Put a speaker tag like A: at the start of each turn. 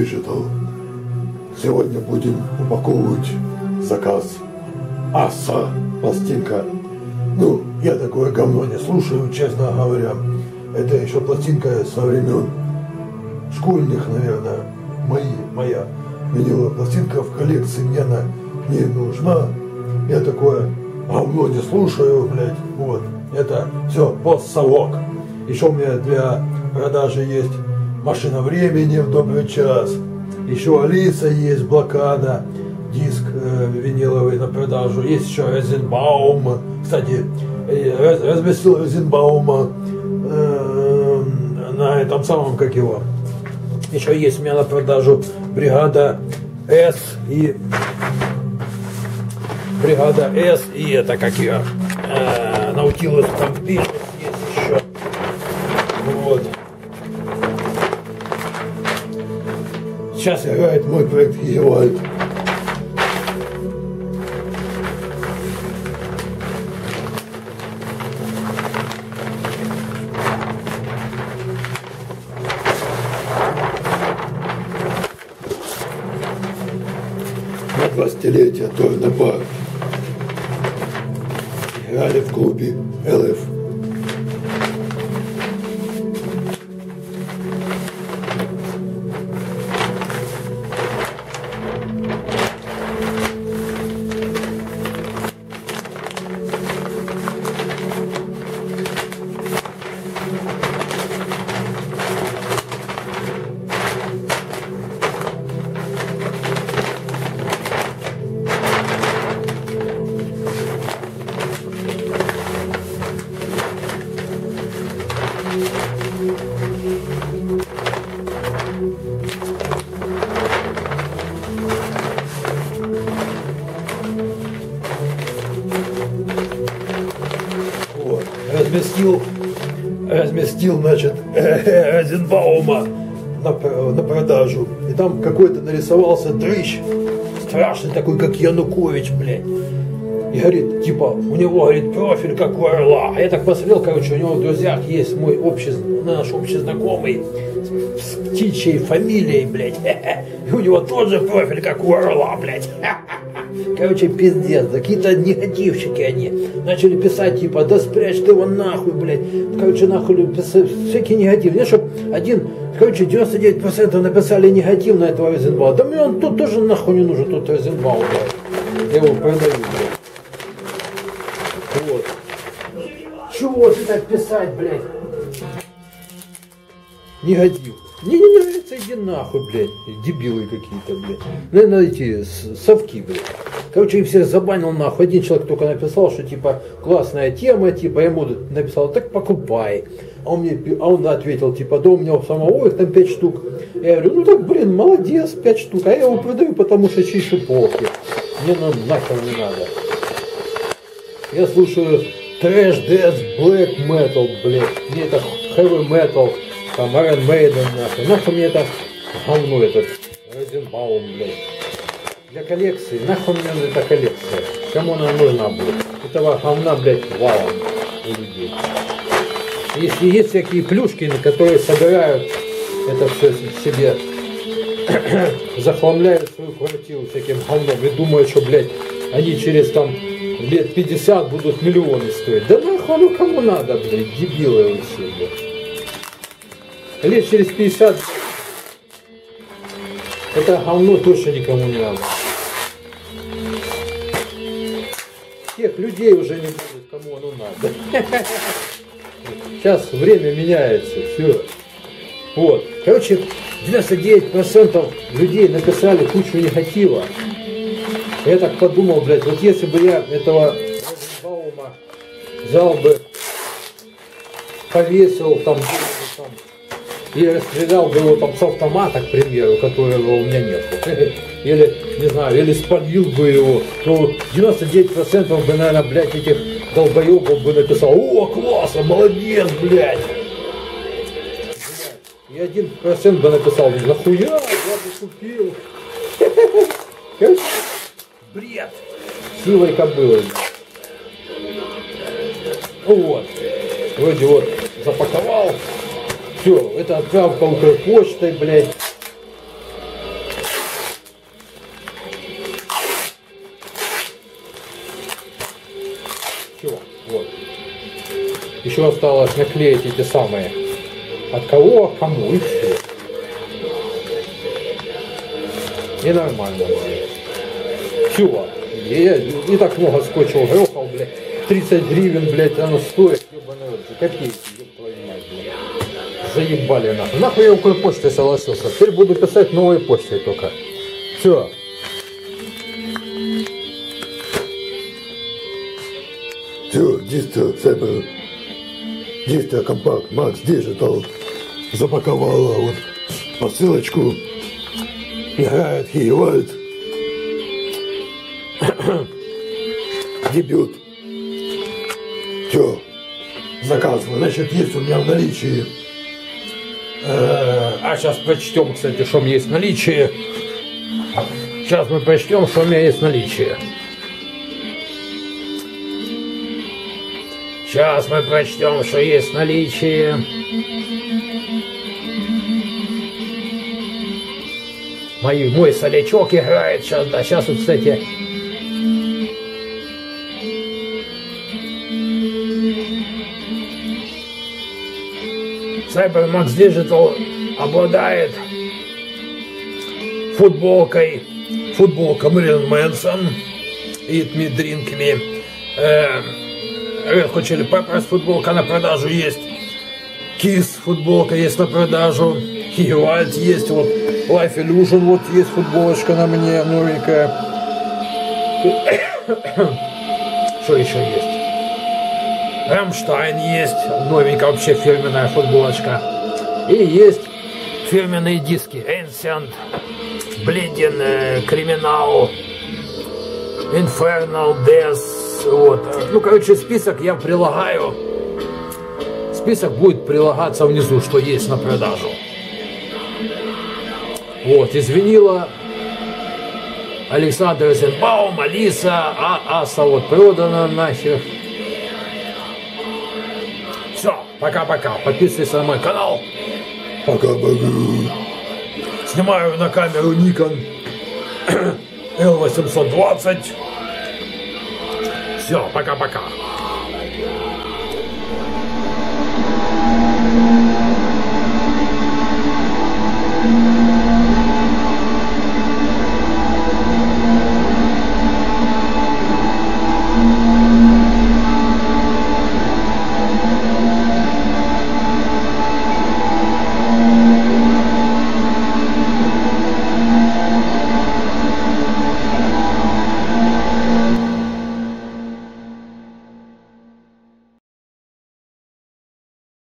A: Digital. Сегодня будем упаковывать заказ Аса, пластинка. Ну, я такое говно не слушаю, честно говоря. Это еще пластинка со времен школьных, наверное, моя виниловая пластинка в коллекции, мне она не нужна. Я такое говно не слушаю, блядь, вот. Это все постсовок. Еще у меня для продажи есть «Машина времени» в добрый час. Еще «Алиса» есть, «Блокада», диск виниловый на продажу. Есть еще Розенбаум. Кстати, разместил Розенбаума на этом самом, как его. Еще есть у меня на продажу «Бригада С» и это как ее Наутилус там пишет, есть еще. Вот. Сейчас играет мой проект Евальд. На 20-летие Торнопар играли в клубе ЛФ. Разместил, значит, Розенбаума на продажу. И там какой-то нарисовался дрыщ, страшный такой, как Янукович, блядь. И говорит, типа, у него, говорит, профиль как у орла. А я так посмотрел, короче, у него в друзьях есть наш общий знакомый с птичьей фамилией, блядь. И у него тоже профиль как у орла, блядь. Короче, пиздец, какие-то негативщики они. Начали писать, типа, да спрячь ты его нахуй, блядь. Короче, нахуй, всякий негатив. Нет, чтоб один, короче, 99% написали негатив на этого Розенбаума. Да мне он тут тоже нахуй не нужен, тут Розенбаум, блядь. Я его продаю, блядь. Вот. Чего ты так писать, блядь? Негатив. Не нравится, иди нахуй, блядь. Дебилы какие-то, блядь. Наверное, эти совки, блядь. Короче, их всех забанил нахуй. Один человек только написал, что типа классная тема, типа я ему написал, так покупай. А он ответил, типа, да у меня у самого их там 5 штук. Я говорю, ну так, блин, молодец, 5 штук. А я его продаю, потому что чище полки. Мне нахер не надо. Я слушаю трэш, дэс, блэк метал, блядь. Мне это хэви метал, там Iron Maiden, нахуй. Нахуй мне это говно, этот Розенбаум, блядь. Для коллекции, нахуй мне эта коллекция. Кому она нужна будет? Этого говна, блядь, валом у людей. Если есть всякие плюшки, на которые собирают это все себе, захламляют свою квартиру всяким говном и думают, что, блядь, они через там лет 50 будут миллионы стоить. Да нахуй оно кому надо, блядь, дебилы вы все, блядь. Лет через 50 это говно точно никому не надо. Тех людей уже не будет, кому оно надо. Сейчас время меняется, все. Вот. Короче, 99% людей написали кучу негатива. Я так подумал, блядь, вот если бы я этого Розенбаума взял бы, повесил там, и расстрелял бы его там с автомата, к примеру, которого у меня нет. Или, не знаю, или спалил бы его, то 99% бы, наверное, блядь, этих долбоебов бы написал, о, классно, молодец, блядь. И 1% бы написал, нахуя, я бы купил. Бред. Силой кобылы. Вот. Вроде вот запаковал. Все, это отправка Укрпочтой, блядь. Еще осталось наклеить эти самые. От кого, к кому, и все. И нормально. Все. Я и так много скотча грохал, блядь. 30 гривен, блядь, оно стоит. Ебаный рот. Копейки, еб твою мать, блядь. Заебали нахуй. Нахуй я Укрпочтой согласился. Теперь буду писать новой почтой только. Все.
B: Все, дисто, себе. Дисто, компакт, Макс Digital запаковала вот посылочку. Играет Хиевальд. Дебют. Все, заказываю. Значит, есть у меня в наличии.
A: А сейчас прочтем, кстати, что у меня есть в наличии. Сейчас мы прочтем, что у меня есть в наличии. Сейчас мы прочтем, что есть в наличии. Мой солячок играет сейчас, да, сейчас вот, кстати. CyberMax Digital обладает футболкой. Футболка Мэрилин Мэнсон и дринками. Red Hot Chili Peppers футболка на продажу есть. Kiss футболка есть на продажу. Хиевальд есть. Вот Life Illusion вот есть футболочка на мне новенькая. Что еще есть? Рамштайн есть. Новенькая вообще фирменная футболочка. И есть фирменные диски. Ancient, Bleeding, Criminal, Infernal, Death. Вот. Ну, короче, список я прилагаю. Список будет прилагаться внизу, что есть на продажу. Вот, из винила Александр Розенбаум, Алиса, Аса вот продана нахер. Все, пока-пока. Подписывайся на мой канал.
B: Пока-пока.
A: Снимаю на камеру Nikon L820. Все, пока-пока.